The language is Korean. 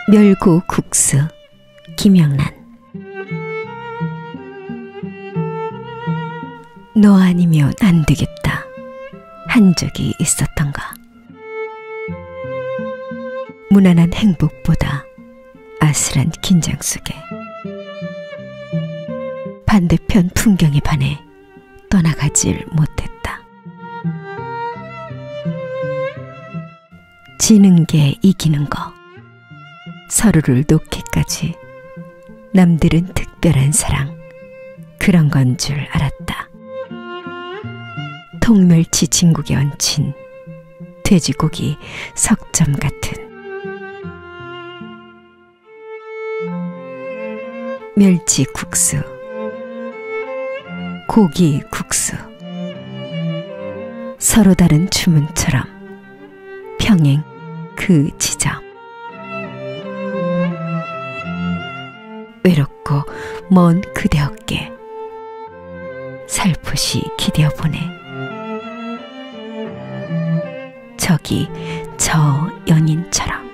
멸구 국수 김영란. 너 아니면 안 되겠다 한 적이 있었던가. 무난한 행복보다 아슬한 긴장 속에 반대편 풍경에 반해 떠나가질 못했다. 지는 게 이기는 거, 서로를 놓기까지 남들은 특별한 사랑, 그런 건 줄 알았다. 통멸치 진국에 얹힌 돼지고기 석점 같은 멸치 국수, 고기 국수, 서로 다른 주문처럼 평행 그 지점. 외롭고 먼 그대 어깨 살포시 기대어 보내. 저기 저 연인처럼.